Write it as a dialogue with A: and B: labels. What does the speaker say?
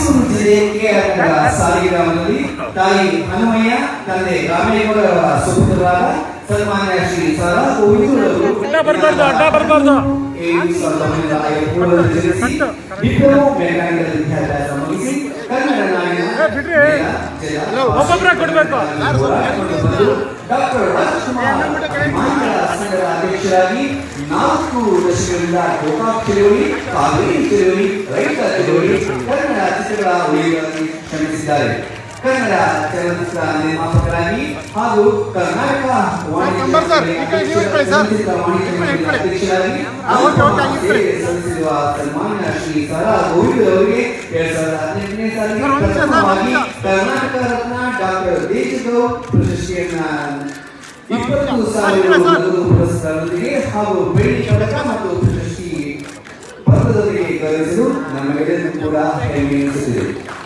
A: ಮೈಸೂರು ಜಿಲ್ಲೆ KR ಸಾರಿಗೆ ಗ್ರಾಮದಲ್ಲಿ ತಾಯಿ ಹನುಮಯ್ಯ ತಂದೆ ರಾಮೇಗೌಡ ಸುಪುತ್ರರಾದ ಸನ್ಮಾನ್ಯ ಶ್ರೀ ಸರಾ ಗೋವಿಂದರವರು ಡಿಪ್ಲೊಮಾ ಮೆಕ್ಯಾನಿಕಲ್ ವಿದ್ಯಾಭ್ಯಾಸ ಮುಗಿಸಿ ಕನ್ನಡ ನಾಡಿನ ಡಾಕ್ಟರ್ ರಾಜ್ಕುಮಾರ್ ಸಂಘದ ಅಧ್ಯಕ್ಷರಾಗಿ 4 ದಶಕಗಳಿಂದ ಗೋಕಾಕ್ ಚಳವಳಿ, ಕಾವೇರಿ ಚಳವಳಿ, ರೈತ ಚಳವಳಿ, ಕನ್ನಡ ಚಿತ್ರಗಳ ಉಳಿಗಳನ್ನು ಶ್ರಮಿಸಿದ್ದಾರೆ. ಕನ್ನಡ ಚಲನಚಿತ್ರ ನಿರ್ಮಾಪಕರಾಗಿ ಹಾಗೂ ಕರ್ನಾಟಕ ಸಲ್ಲಿಸಿರುವ ಸನ್ಮಾನ್ಯ ಶ್ರೀ ಸರಾ ಗೋವಿಂದರವರಿಗೆ 2018ನೇ ಸಾಲಿಗೆ ಕರ್ನಾಟಕ ರತ್ನ ಡಾಕ್ಟರ್ ದೇಶಗೌಡ ಪ್ರಶಸ್ತಿಯನ್ನ 20,000 ಪುರಸ್ಕಾರದೊಂದಿಗೆ ಹಾಗೂ ಬೆಳ್ಳಿ ಪದಕ ಮತ್ತು ಪ್ರಶಸ್ತಿ ಪತ್ರದೊಂದಿಗೆ ಗೌರವಿಸಲು ನಮಗೆಲ್ಲರಿಗೂ ಕೂಡ ಹೆಮ್ಮೆ ಎನಿಸುತ್ತಿದೆ.